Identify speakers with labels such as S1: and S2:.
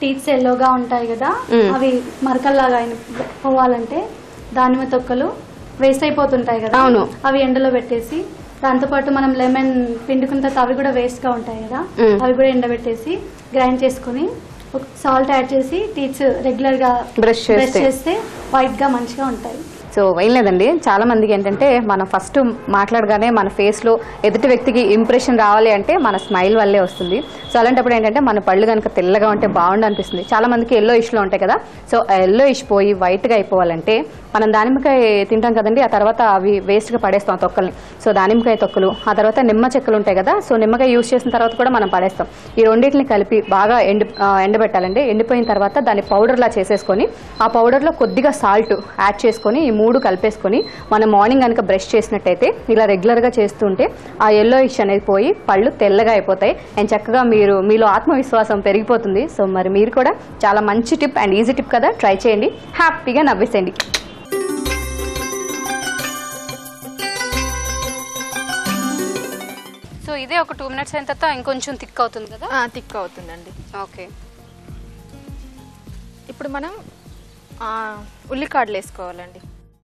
S1: Teeths ఎల్లోగా ఉంటాయి కదా, అవి మరకల్లాగా పోవాలంటే దానిమ్మ తొక్కలు వేస్ట్ అయిపోతుంటాయి కదా, అవి ఎండలో పెట్టేసి దాంతోపాటు మనం లెమన్ పిండుకున్న తర్వాత అవి కూడా వేస్ట్ గా ఉంటాయి కదా, అవి కూడా ఎండబెట్టేసి గ్రైండ్ చేసుకుని సాల్ట్ యాడ్ చేసి టీత్స్ రెగ్యులర్ గా బ్రష్ చేస్తే వైట్ గా మంచిగా ఉంటాయి.
S2: సో ఏం లేదండి, చాలా మందికి ఏంటంటే మనం ఫస్ట్ మాట్లాడగానే మన ఫేస్లో ఎదుటి వ్యక్తికి ఇంప్రెషన్ రావాలి అంటే మన స్మైల్ వల్లే వస్తుంది. సో అలాంటప్పుడు ఏంటంటే మన పళ్ళు కనుక తెల్లగా ఉంటే బాగుండు అనిపిస్తుంది. చాలా మందికి ఎల్లో ఇష్లో ఉంటాయి కదా, సో ఆ ఎల్లో ఇష్ పోయి వైట్గా అయిపోవాలంటే మనం దానిమ్మకాయ తింటాం కదండి, ఆ తర్వాత అవి వేస్ట్గా పడేస్తాం తొక్కల్ని. సో దానిమ్మకాయ తొక్కలు, ఆ తర్వాత నిమ్మ చెక్కలు ఉంటాయి కదా, సో నిమ్మకాయ యూజ్ చేసిన తర్వాత కూడా మనం పడేస్తాం. ఈ రెండింటిని కలిపి బాగా ఎండబెట్టాలండి. ఎండిపోయిన తర్వాత దాన్ని పౌడర్లా చేసేసుకొని ఆ పౌడర్లో కొద్దిగా సాల్ట్ యాడ్ చేసుకొని ఈ 3 కలిపేసుకొని మనం మార్నింగ్ కనుక బ్రష్ చేసినట్టయితే ఇలా రెగ్యులర్గా చేస్తుంటే ఆ ఎల్లో ఇష్ అనేది పోయి పళ్ళు తెల్లగా అయిపోతాయి అండ్ చక్కగా మీలో ఆత్మవిశ్వాసం పెరిగిపోతుంది. సో మరి మీరు కూడా చాలా మంచి టిప్ అండ్ ఈజీ టిప్ కదా, ట్రై చేయండి, హ్యాపీగా నవ్వేసేయండి. సో ఇదే ఒక 2 minutes అయిన తర్వాత ఇంకొంచెం థిక్ అవుతుంది కదా?
S3: థిక్ అవుతుందండి.
S2: ఓకే,
S3: ఇప్పుడు మనం ఉల్లికాడలు వేసుకోవాలండి.